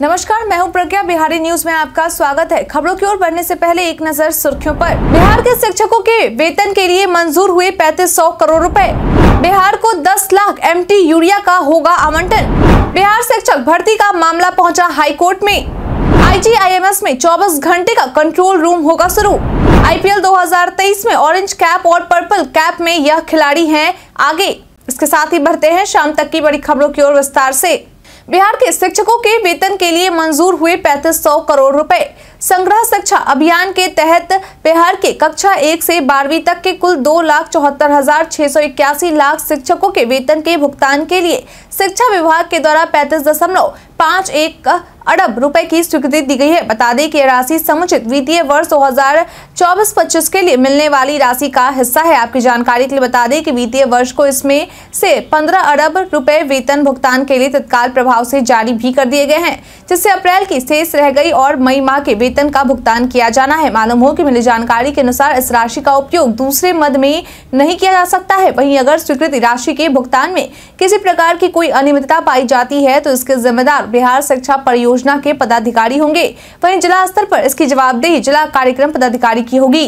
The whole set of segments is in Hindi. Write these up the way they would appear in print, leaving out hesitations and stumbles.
नमस्कार, मैं हूं प्रज्ञा। बिहारी न्यूज में आपका स्वागत है। खबरों की ओर बढ़ने से पहले एक नजर सुर्खियों पर। बिहार के शिक्षकों के वेतन के लिए मंजूर हुए 3500 करोड़ रुपए। बिहार को 10 लाख MT यूरिया का होगा आवंटन। बिहार शिक्षक भर्ती का मामला पहुंचा हाई कोर्ट में। IGIMS में 24 घंटे का कंट्रोल रूम होगा शुरू। IPL 2023 में ऑरेंज कैप और पर्पल कैप में यह खिलाड़ी हैं आगे। इसके साथ ही बढ़ते हैं शाम तक की बड़ी खबरों की ओर विस्तार से। बिहार के शिक्षकों के वेतन के लिए मंजूर हुए 3500 करोड़ रुपए। संग्रह शिक्षा अभियान के तहत बिहार के कक्षा 1 से 12वीं तक के कुल 2,74,681 लाख शिक्षकों के वेतन के भुगतान के लिए शिक्षा विभाग के द्वारा 35.51 अरब रुपए की स्वीकृति दी गई है। बता दें कि यह राशि समुचित वित्तीय वर्ष 2024-25 के लिए मिलने वाली राशि का हिस्सा है। आपकी जानकारी के लिए बता दें कि वित्तीय वर्ष को इसमें से 15 अरब रुपए वेतन भुगतान के लिए तत्काल प्रभाव से जारी भी कर दिए गए हैं, जिससे अप्रैल की शेष रह गई और मई माह के वेतन का भुगतान किया जाना है। मालूम हो कि मिली जानकारी के अनुसार इस राशि का उपयोग दूसरे मद में नहीं किया जा सकता है। वहीं अगर स्वीकृत राशि के भुगतान में किसी प्रकार की कोई अनियमितता पाई जाती है तो इसके जिम्मेदार बिहार शिक्षा परियोजना के पदाधिकारी होंगे। वहीं जिला स्तर पर इसकी जवाबदेही जिला कार्यक्रम पदाधिकारी की होगी।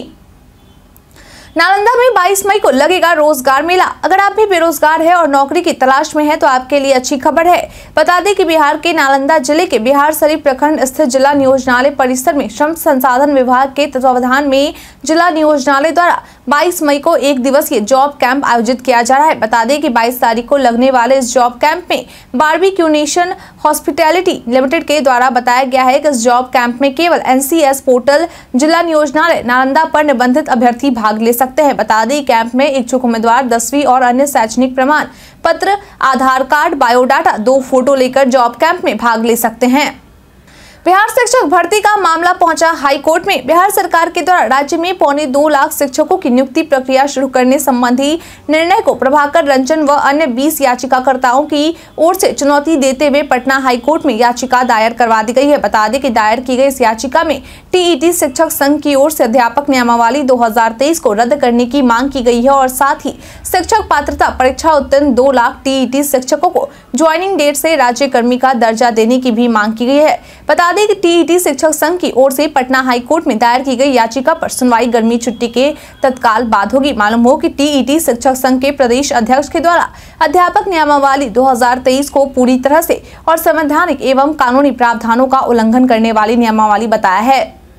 नालंदा में 22 मई को लगेगा रोजगार मेला। अगर आप भी बेरोजगार हैं और नौकरी की तलाश में हैं तो आपके लिए अच्छी खबर है। बता दें कि बिहार के नालंदा जिले के बिहारशरीफ प्रखंड स्थित जिला नियोजनालय परिसर में श्रम संसाधन विभाग के तत्वावधान में जिला नियोजनालय द्वारा 22 मई को एक दिवसीय जॉब कैंप आयोजित किया जा रहा है। बता दें कि 22 तारीख को लगने वाले इस जॉब कैंप में बारबीक्यू नेशन हॉस्पिटैलिटी लिमिटेड के द्वारा बताया गया है कि इस जॉब कैंप में केवल NCS पोर्टल जिला नियोजनालय नालंदा पर निबंधित अभ्यर्थी भाग ले सकते हैं। बता दें कैंप में इच्छुक उम्मीदवार 10वीं और अन्य शैक्षणिक प्रमाण पत्र, आधार कार्ड, बायोडाटा, 2 फोटो लेकर जॉब कैंप में भाग ले सकते हैं। बिहार शिक्षक भर्ती का मामला पहुंचा हाई कोर्ट में। बिहार सरकार के द्वारा राज्य में 2.25 लाख शिक्षकों की नियुक्ति प्रक्रिया शुरू करने संबंधी निर्णय को प्रभाकर रंजन व अन्य 20 याचिकाकर्ताओं की ओर से चुनौती देते हुए पटना हाई कोर्ट में याचिका दायर करवा दी गई है। बता दें कि दायर की गई इस याचिका में TET शिक्षक संघ की ओर से अध्यापक नियमावली 2023 को रद्द करने की मांग की गई है और साथ ही शिक्षक पात्रता परीक्षा उत्तीर्ण 2 लाख TET शिक्षकों को ज्वाइनिंग डेट से राज्य कर्मी का दर्जा देने की भी मांग की गई है। बता दें कि TET शिक्षक संघ की ओर से पटना हाई कोर्ट में दायर की गई याचिका पर सुनवाई गर्मी छुट्टी के तत्काल बाद होगी। मालूम हो कि TET शिक्षक संघ के प्रदेश अध्यक्ष के द्वारा अध्यापक नियमावली 2023 को पूरी तरह से और संवैधानिक एवं कानूनी प्रावधानों का उल्लंघन करने वाली नियमावली बताया है।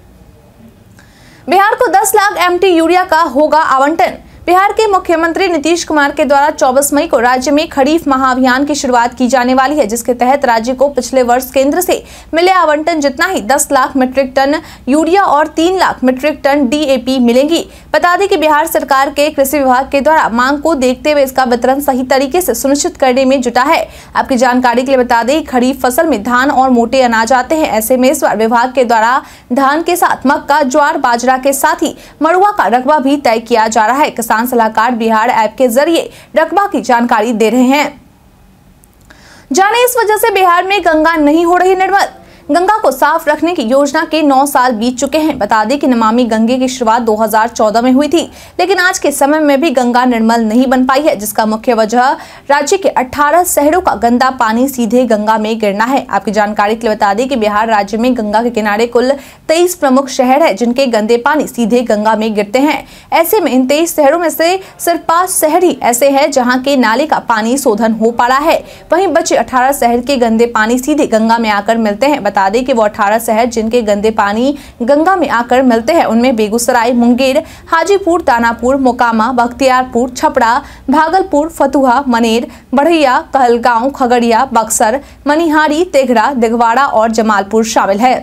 बिहार को 10 लाख MT यूरिया का होगा आवंटन। बिहार के मुख्यमंत्री नीतीश कुमार के द्वारा 24 मई को राज्य में खरीफ महाअभियान की शुरुआत की जाने वाली है, जिसके तहत राज्य को पिछले वर्ष केंद्र से मिले आवंटन जितना ही 10 लाख मीट्रिक टन यूरिया और 3 लाख मीट्रिक टन DAP मिलेंगी। बता दें कि बिहार सरकार के कृषि विभाग के द्वारा मांग को देखते हुए इसका वितरण सही तरीके से सुनिश्चित करने में जुटा है। आपकी जानकारी के लिए बता दें खरीफ फसल में धान और मोटे अनाज आते हैं। ऐसे में इस बार विभाग के द्वारा धान के साथ मक्का, ज्वार, बाजरा के साथ ही मड़ुआ का रकबा भी तय किया जा रहा है। किसान सलाहकार बिहार ऐप के जरिए रकबा की जानकारी दे रहे हैं। जाने इस वजह से बिहार में गंगा नहीं हो रही निर्मल। गंगा को साफ रखने की योजना के 9 साल बीत चुके हैं। बता दें कि नमामि गंगे की शुरुआत 2014 में हुई थी, लेकिन आज के समय में भी गंगा निर्मल नहीं बन पाई है, जिसका मुख्य वजह राज्य के 18 शहरों का गंदा पानी सीधे गंगा में गिरना है। आपकी जानकारी के लिए बता दें कि बिहार राज्य में गंगा के किनारे कुल 23 प्रमुख शहर है, जिनके गंदे पानी सीधे गंगा में गिरते हैं। ऐसे में इन 23 शहरों में से सिर्फ 5 शहर ही ऐसे हैं जहाँ के नाले का पानी शोधन हो पड़ा है। वहीं बचे 18 शहर के गंदे पानी सीधे गंगा में आकर मिलते हैं। बता दें कि वो 18 शहर जिनके गंदे पानी गंगा में आकर मिलते हैं उनमें बेगूसराय, मुंगेर, हाजीपुर, दानापुर, मोकामा, बख्तियारपुर, छपरा, भागलपुर, फतुहा, मनेर, बढ़ैया, कहलगांव, खगड़िया, बक्सर, मनिहारी, तेघड़ा, दिगवाड़ा और जमालपुर शामिल है।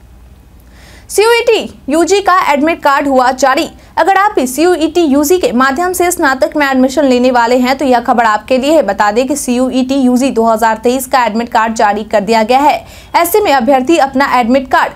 CUET UG का एडमिट कार्ड हुआ जारी। अगर आप CUET UG के माध्यम से स्नातक में एडमिशन लेने वाले हैं तो यह खबर आपके लिए है। बता दें कि CUET UG 2023 का एडमिट कार्ड जारी कर दिया गया है। ऐसे में अभ्यर्थी अपना एडमिट कार्ड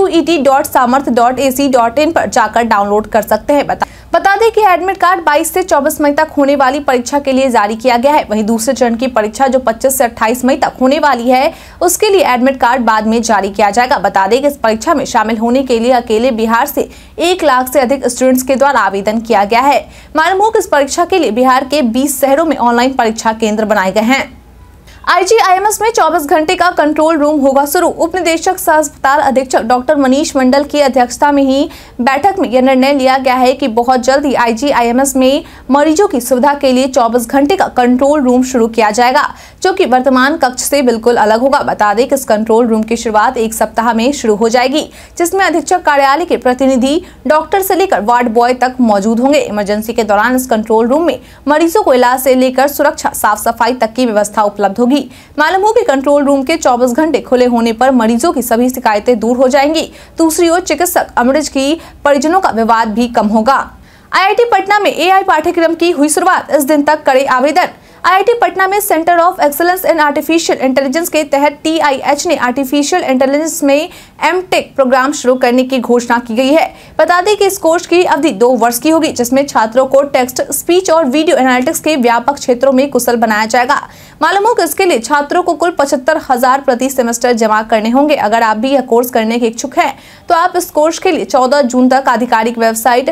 cuet.samarth.ac.in पर जाकर डाउनलोड कर सकते हैं। बता दें कि एडमिट कार्ड 22 से 24 मई तक होने वाली परीक्षा के लिए जारी किया गया है। वहीं दूसरे चरण की परीक्षा जो 25 से 28 मई तक होने वाली है उसके लिए एडमिट कार्ड बाद में जारी किया जाएगा। बता दें कि इस परीक्षा में शामिल होने के लिए अकेले बिहार से 1 लाख से अधिक स्टूडेंट्स के द्वारा आवेदन किया गया है। मालूम हो कि इस परीक्षा के लिए बिहार के 20 शहरों में ऑनलाइन परीक्षा केंद्र बनाए गए हैं। IGIMS में 24 घंटे का कंट्रोल रूम होगा शुरू। उप निदेशक सह अस्पताल अधीक्षक डॉक्टर मनीष मंडल की अध्यक्षता में ही बैठक में यह निर्णय लिया गया है कि बहुत जल्द ही IGIMS में मरीजों की सुविधा के लिए 24 घंटे का कंट्रोल रूम शुरू किया जाएगा, जो कि वर्तमान कक्ष से बिल्कुल अलग होगा। बता दें कि इस कंट्रोल रूम की शुरुआत 1 सप्ताह में शुरू हो जाएगी, जिसमें अधीक्षक कार्यालय के प्रतिनिधि डॉक्टर से लेकर वार्ड बॉय तक मौजूद होंगे। इमरजेंसी के दौरान इस कंट्रोल रूम में मरीजों को इलाज से लेकर सुरक्षा, साफ सफाई तक की व्यवस्था उपलब्ध होगी। मालूम हो कि कंट्रोल रूम के 24 घंटे खुले होने पर मरीजों की सभी शिकायतें दूर हो जाएंगी। दूसरी ओर चिकित्सक अमरीज की परिजनों का विवाद भी कम होगा। IIT पटना में AI पाठ्यक्रम की हुई शुरुआत। इस दिन तक करें आवेदन। IIT पटना में centre of excellence in artificial intelligence के तहत TIH ने आर्टिफिशियल इंटेलिजेंस में MTech प्रोग्राम शुरू करने की घोषणा की गई है। बता दें कि इस कोर्स की अवधि 2 वर्ष की होगी, जिसमें छात्रों को टेक्स्ट, स्पीच और वीडियो एनालिटिक्स के व्यापक क्षेत्रों में कुशल बनाया जाएगा। मालूम हो कि इसके लिए छात्रों को कुल 75,000 प्रति सेमेस्टर जमा करने होंगे। अगर आप भी यह कोर्स करने के इच्छुक हैं, तो आप इस कोर्स के लिए 14 जून तक आधिकारिक वेबसाइट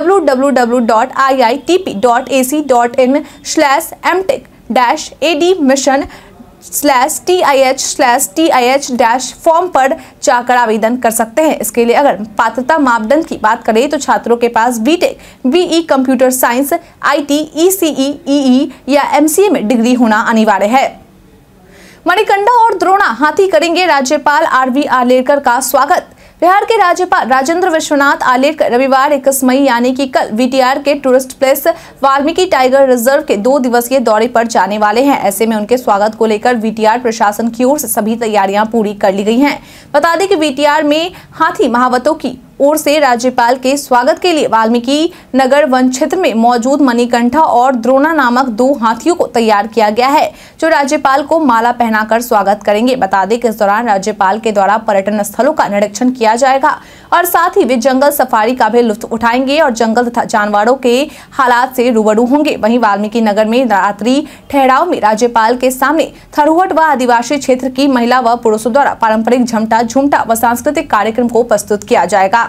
www.iitp.ac.in/admission/TIH/TIH- पर जाकर आवेदन कर सकते हैं। इसके लिए अगर पात्रता मापदंड की बात करें तो छात्रों के पास BTech, BE computer science, IT, ECE, EE या MCA में डिग्री होना अनिवार्य है। मणिकंडा और द्रोणा हाथी करेंगे राज्यपाल RV आर्लेकर का स्वागत। बिहार के राज्यपाल राजेंद्र विश्वनाथ आर्लेकर रविवार 21 मई यानी कि कल VTR के tourist place Valmiki Tiger Reserve के 2 दिवसीय दौरे पर जाने वाले हैं। ऐसे में उनके स्वागत को लेकर VTR प्रशासन की ओर से सभी तैयारियां पूरी कर ली गई हैं। बता दें कि VTR में हाथी महावतों की ओर से राज्यपाल के स्वागत के लिए वाल्मीकि नगर वन क्षेत्र में मौजूद मणिकंठा और द्रोणा नामक 2 हाथियों को तैयार किया गया है, जो राज्यपाल को माला पहनाकर स्वागत करेंगे। बता दें कि इस दौरान राज्यपाल के द्वारा पर्यटन स्थलों का निरीक्षण किया जाएगा और साथ ही वे जंगल सफारी का भी लुत्फ उठाएंगे और जंगल तथा जानवरों के हालात से रूबरू होंगे। वहीं वाल्मीकि नगर में रात्रि ठहराव में राज्यपाल के सामने थरूहट व आदिवासी क्षेत्र की महिला व पुरुषों द्वारा पारंपरिक झमटा, झूमटा व सांस्कृतिक कार्यक्रम को प्रस्तुत किया जाएगा।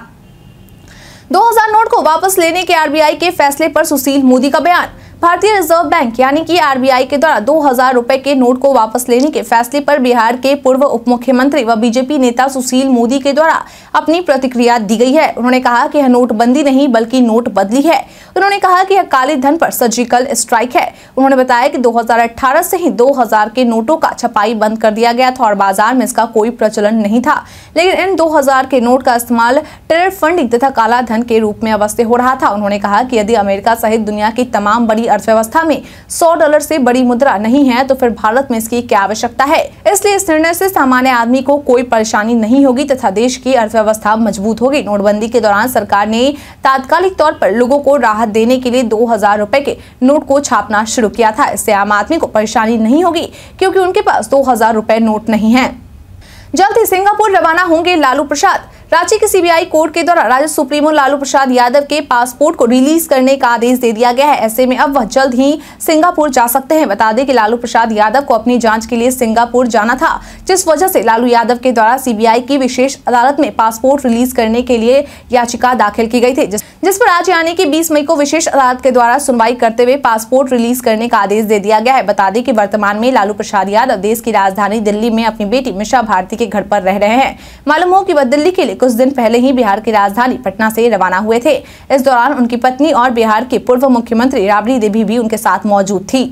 2000 नोट को वापस लेने के RBI के फैसले पर सुशील मोदी का बयान। भारतीय रिजर्व बैंक यानी कि RBI के द्वारा 2000 रुपए के नोट को वापस लेने के फैसले पर बिहार के पूर्व उप मुख्यमंत्री व BJP नेता सुशील मोदी के द्वारा अपनी प्रतिक्रिया दी गई है। उन्होंने कहा कि यह नोटबंदी नहीं बल्कि नोट बदली है। उन्होंने कहा कि यह काले धन पर सर्जिकल स्ट्राइक है। उन्होंने बताया कि 2018 से ही 2000 के नोटों का छपाई बंद कर दिया गया था और बाजार में इसका कोई प्रचलन नहीं था, लेकिन इन 2000 के नोट का इस्तेमाल टेरर फंडिंग तथा काला धन के रूप में अवश्य हो रहा था। उन्होंने कहा कि यदि अमेरिका सहित दुनिया की तमाम बड़ी अर्थव्यवस्था में $100 से बड़ी मुद्रा नहीं है, तो फिर भारत में इसकी क्या आवश्यकता है। इसलिए इस निर्णय से सामान्य आदमी को कोई परेशानी नहीं होगी तथा देश की अर्थव्यवस्था मजबूत होगी। नोटबंदी के दौरान सरकार ने तात्कालिक तौर पर लोगों को राहत देने के लिए 2000 रुपए के नोट को छापना शुरू किया था। इससे आम आदमी को परेशानी नहीं होगी, क्योंकि उनके पास 2000 रुपए नोट नहीं है। जल्द ही सिंगापुर रवाना होंगे लालू प्रसाद। रांची के CBI कोर्ट के द्वारा राजद सुप्रीमो लालू प्रसाद यादव के पासपोर्ट को रिलीज करने का आदेश दे दिया गया है। ऐसे में अब वह जल्द ही सिंगापुर जा सकते हैं। बता दें कि लालू प्रसाद यादव को अपनी जांच के लिए सिंगापुर जाना था, जिस वजह से लालू यादव के द्वारा CBI की विशेष अदालत में पासपोर्ट रिलीज करने के लिए याचिका दाखिल की गई थी, जिस पर आज यानी कि 20 मई को विशेष अदालत के द्वारा सुनवाई करते हुए पासपोर्ट रिलीज करने का आदेश दे दिया गया है। बता दें कि वर्तमान में लालू प्रसाद यादव देश की राजधानी दिल्ली में अपनी बेटी मिशा भारती के घर पर रह रहे हैं। मालूम हो कि वह दिल्ली के लिए कुछ दिन पहले ही बिहार की राजधानी पटना से रवाना हुए थे। इस दौरान उनकी पत्नी और बिहार के पूर्व मुख्यमंत्री राबड़ी देवी भी उनके साथ मौजूद थी।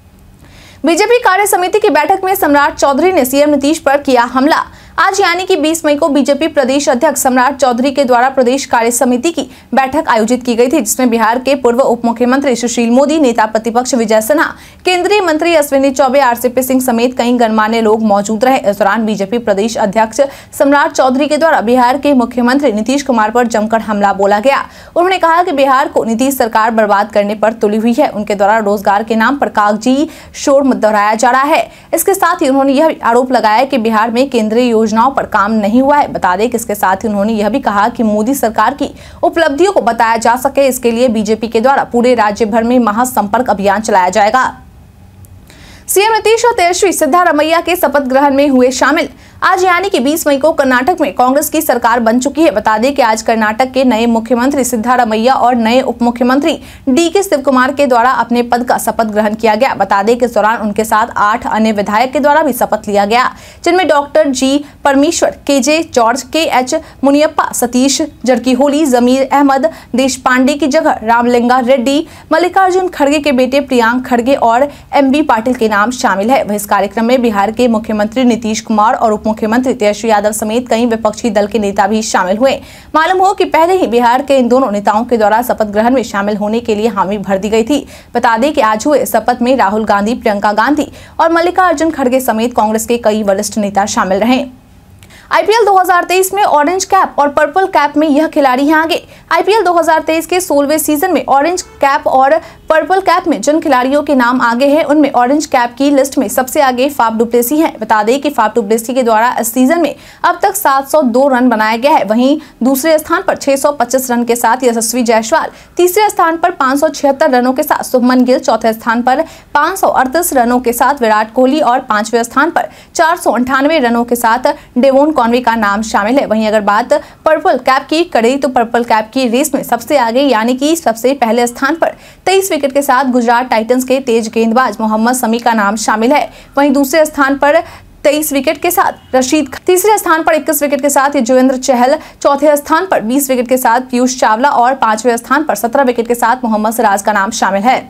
बीजेपी कार्य समिति की बैठक में सम्राट चौधरी ने CM नीतीश पर किया हमला। आज यानी कि 20 मई को बीजेपी प्रदेश अध्यक्ष सम्राट चौधरी के द्वारा प्रदेश कार्य समिति की बैठक आयोजित की गई थी, जिसमें बिहार के पूर्व उप मुख्यमंत्री सुशील मोदी, नेता प्रतिपक्ष विजय सिन्हा, केंद्रीय मंत्री अश्विनी चौबे, RCP सिंह समेत कई गणमान्य लोग मौजूद रहे। इस दौरान बीजेपी प्रदेश अध्यक्ष सम्राट चौधरी के द्वारा बिहार के मुख्यमंत्री नीतीश कुमार पर जमकर हमला बोला गया। उन्होंने कहा कि बिहार को नीतीश सरकार बर्बाद करने पर तुली हुई है। उनके द्वारा रोजगार के नाम पर कागजी शोर दोहराया जा रहा है। इसके साथ ही उन्होंने यह आरोप लगाया कि बिहार में केंद्रीय योजनाओं पर काम नहीं हुआ है। बता दें कि इसके साथ ही उन्होंने यह भी कहा कि मोदी सरकार की उपलब्धियों को बताया जा सके, इसके लिए बीजेपी के द्वारा पूरे राज्य भर में महासंपर्क अभियान चलाया जाएगा। CM नीतीश और तेजस्वी सिद्धारमैया के शपथ ग्रहण में हुए शामिल। आज यानी कि 20 मई को कर्नाटक में कांग्रेस की सरकार बन चुकी है। बता दें कि आज कर्नाटक के नए मुख्यमंत्री सिद्धारमैया और नए उप मुख्यमंत्री डी.के. शिवकुमार के द्वारा अपने पद का शपथ ग्रहण किया गया। बता दें कि इस दौरान उनके साथ 8 अन्य विधायक के द्वारा भी शपथ लिया गया, जिनमें doctor G Parameshwar, K J. George, K H. Muniyappa, Satish Jarkiholi, Zameer Ahmed Deshpande की जगह रामलिंगा रेड्डी, मल्लिकार्जुन खड़गे के बेटे प्रियांक खड़गे और एम.बी. पाटिल के नाम शामिल है। वह इस कार्यक्रम में बिहार के मुख्यमंत्री नीतीश कुमार और उप मुख्यमंत्री तेजस्वी यादव समेत कई विपक्षी दल के नेता भी शामिल हुए। मालूम हो कि पहले ही बिहार के इन दोनों नेताओं के द्वारा शपथ ग्रहण में शामिल होने के लिए हामी भर दी गई थी। बता दें कि आज हुए शपथ में राहुल गांधी, प्रियंका गांधी और मल्लिकार्जुन खड़गे समेत कांग्रेस के कई वरिष्ठ नेता शामिल रहे। आईपीएल 2023 में ऑरेंज कैप और पर्पल कैप में यह खिलाड़ी हैं आगे। आईपीएल 2023 के 16वें सीजन में ऑरेंज कैप और पर्पल कैप में जिन खिलाड़ियों के नाम आगे हैं, उनमें ऑरेंज कैप की लिस्ट में सबसे आगे फाफ डु प्लेसी हैं। बता दें कि फाफ डु प्लेसी के द्वारा इस सीजन में अब तक 702 रन बनाया गया है। वहीं दूसरे स्थान पर 625 रन के साथ यशस्वी जायसवाल, तीसरे स्थान पर 576 रनों के साथ शुभमन गिल, चौथे स्थान पर 538 रनों के साथ विराट कोहली और 5वें स्थान पर 498 रनों के साथ डेवोन कॉनवे का नाम शामिल है। वहीं अगर बात पर्पल कैप की करें तो पर्पल कैप की रेस में सबसे आगे यानी कि सबसे पहले स्थान पर 23 विकेट के साथ गुजरात टाइटंस के तेज गेंदबाज मोहम्मद शमी का नाम शामिल है। वहीं दूसरे स्थान पर 23 विकेट के साथ रशीद, तीसरे स्थान पर 21 विकेट के साथ युजवेंद्र चहल, चौथे स्थान पर 20 विकेट के साथ पीयूष चावला और 5वें स्थान पर 17 विकेट के साथ मोहम्मद सिराज का नाम शामिल है।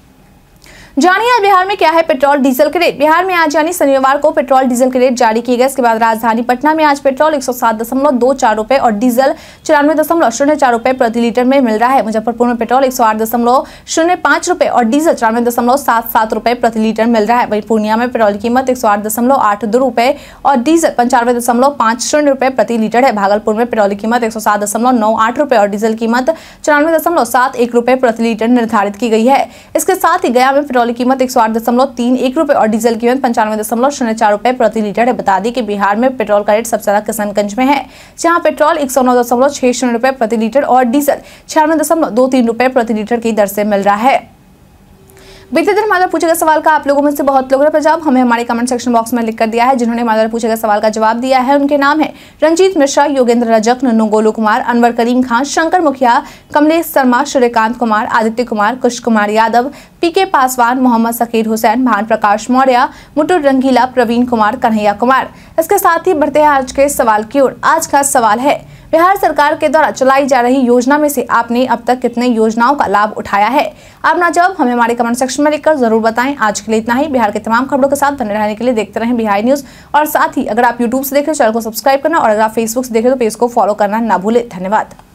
जानिए आज बिहार में क्या है पेट्रोल डीजल के रेट। बिहार में आज यानी शनिवार को पेट्रोल डीजल के रेट जारी किए गए। इसके बाद राजधानी पटना में आज पेट्रोल 107.24 रुपए और डीजल 94.04 रुपए प्रति लीटर में मिल रहा है। मुजफ्फरपुर में पेट्रोल 108.05 रुपए और डीजल 94.77 रुपए प्रति लीटर मिल रहा है। वहीं पूर्णिया में पेट्रोल की कीमत 108.82 रुपए और डीजल 95.50 रुपए प्रति लीटर है। भागलपुर में पेट्रोल की कीमत 107.98 रुपए और डीजल की कीमत 94.71 रुपए प्रति लीटर निर्धारित की गई है। इसके साथ ही गया में पेट्रोल की कीमत 108.31 रुपए और डीजल की कीमत 95.04 रुपए प्रति लीटर है। बता दें कि बिहार में पेट्रोल का रेट सबसे ज्यादा किशनगंज में है, जहां पेट्रोल 109.60 रुपए प्रति लीटर और डीजल 96.23 रुपए प्रति लीटर की दर से मिल रहा है। बीते दिन हमारे पूछे गए सवाल का आप लोगों में से बहुत लोगों ने जवाब हमें हमारे कमेंट सेक्शन बॉक्स में लिख कर दिया है। जिन्होंने हमारे पूछे गए सवाल का जवाब दिया है उनके नाम है रंजीत मिश्रा, योगेंद्र रजक, नन्नू गोलू कुमार, अनवर करीम खान, शंकर मुखिया, कमलेश शर्मा, सूर्यकांत कुमार, आदित्य कुमार, कुश कुमार यादव, पीके पासवान, मोहम्मद सकीर हुसैन, भान प्रकाश मौर्य, मुटुर रंगीला, प्रवीण कुमार, कन्हैया कुमार। इसके साथ ही बढ़ते हैं आज के सवाल की ओर। आज का सवाल है बिहार सरकार के द्वारा चलाई जा रही योजना में से आपने अब तक कितने योजनाओं का लाभ उठाया है? अपना जवाब हमें हमारे कमेंट सेक्शन में लिखकर जरूर बताएं। आज के लिए इतना ही। बिहार के तमाम खबरों के साथ बने रहने के लिए देखते रहें बिहार न्यूज। और साथ ही अगर आप यूट्यूब से देख रहे हो चैनल को सब्सक्राइब करना और अगर आप फेसबुक से देख रहे हो तो पेज को फॉलो करना ना भूलें। धन्यवाद।